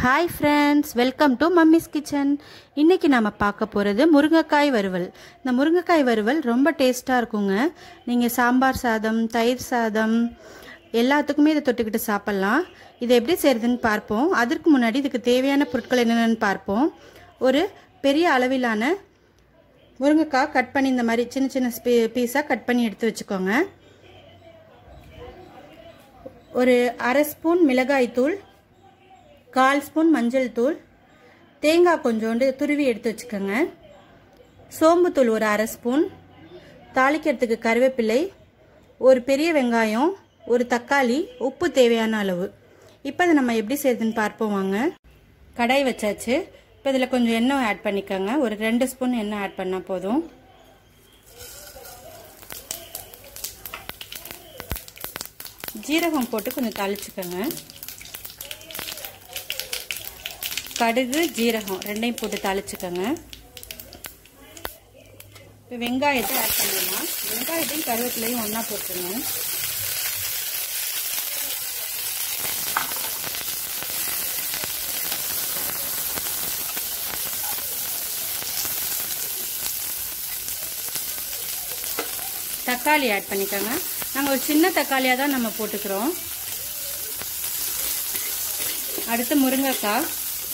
Hi friends, welcome to Mummy's Kitchen. இன்னைக்கு நாம பார்க்க போறது முருங்கைக்காய் வறுவல். இந்த முருங்கைக்காய் வறுவல் ரொம்ப டேஸ்டா இருக்குங்க. நீங்க சாம்பார் சாதம், தயிர் சாதம் எல்லாத்துக்குமே இத தொட்டுக்கிட்டு சாப்பிடலாம். இதை எப்படி செய்யறதுன்னு பார்ப்போம். அதற்கு முன்னாடி இதுக்கு தேவையான பொருட்கள் என்னென்னன்னு பார்ப்போம். ஒரு பெரிய அளவிலான முருங்கைக்காய் கட் பண்ணி இந்த மாதிரி சின்ன சின்ன பீஸா கட் பண்ணி எடுத்து வச்சுக்கோங்க. ஒரு அரை ஸ்பூன் மிளகாய் தூள், 1/4 ஸ்பூன் மஞ்சள் தூள், தேங்காய் கொஞ்சோண்டு துருவி எடுத்து வச்சுக்கோங்க. சோம்பு தூள் ஒரு அரை ஸ்பூன், தாளிக்கிறதுக்கு கருவேப்பிலை, ஒரு பெரிய வெங்காயம், ஒரு தக்காளி, உப்பு தேவையான அளவு. இப்போ இதை நம்ம எப்படி செய்யுதுன்னு பார்ப்போம் வாங்க. கடாய் வச்சாச்சு. இப்போ இதில் கொஞ்சம் எண்ணெய் ஆட் பண்ணிக்கோங்க. ஒரு 2 ஸ்பூன் எண்ணெய் ஆட் பண்ணால் போதும். ஜீரகம் போட்டு கொஞ்சம் தாளிச்சுக்கோங்க. கடுகு, ஜீரகம் ரெண்டையும் போட்டு தாளிச்சுக்கோங்க. இப்போ வெங்காயத்தை ஆட் பண்ணிடலாம். வெங்காயத்தையும் கருவேப்பிலையும் ஒன்றா போட்டுருங்க. தக்காளி ஆட் பண்ணிக்கோங்க. நாங்கள் ஒரு சின்ன தக்காளியாக தான் நம்ம போட்டுக்கிறோம். அடுத்து முருங்கைக்காய்,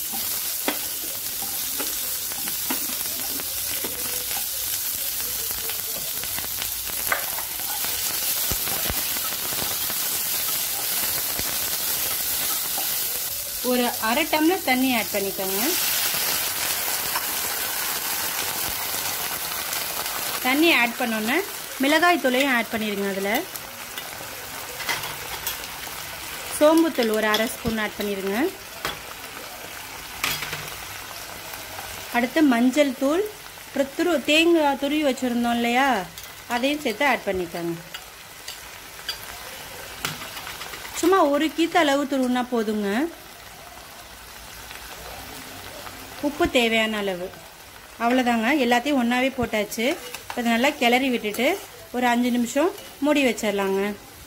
ஒரு அரை டம்ளர் தண்ணி ஆட் பண்ணிக்கோங்க. தண்ணி ஆட் பண்ணோன்னே மிளகாய் தூளையும் ஆட் பண்ணிடுங்க. அதில் சோம்புத்தூள் ஒரு அரை ஸ்பூன் ஆட் பண்ணிடுங்க. அடுத்து மஞ்சள் தூள், அப்புறம் தேங்காய் துருவி வச்சுருந்தோம் இல்லையா, அதையும் சேர்த்து ஆட் பண்ணிக்கோங்க. சும்மா ஒரு கீத்து அளவு துருவினா போதுங்க. உப்பு தேவையான அளவு. அவ்வளோதாங்க. எல்லாத்தையும் ஒன்றாவே போட்டாச்சு. இப்போ அதை நல்லா கிளறி விட்டுட்டு ஒரு 5 நிமிஷம் மூடி வச்சிடலாங்க.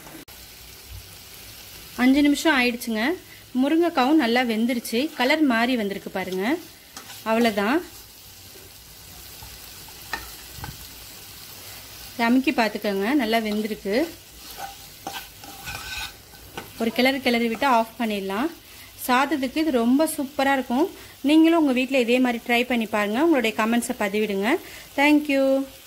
5 நிமிஷம் ஆயிடுச்சுங்க. முருங்கைக்காவும் நல்லா வெந்துருச்சு. கலர் மாறி வந்திருக்கு பாருங்க. அவ்வளோதான். அமுக்கி பார்த்துக்கோங்க. நல்லா வெந்திருக்கு. ஒரு கிளறி விட்டு ஆஃப் பண்ணிடலாம். சாதத்துக்கு இது ரொம்ப சூப்பராக இருக்கும். நீங்களும் உங்கள் வீட்டில் இதே மாதிரி ட்ரை பண்ணி பாருங்கள். உங்களுடைய கமெண்ட்ஸை பதிவிடுங்க. தேங்க்யூ.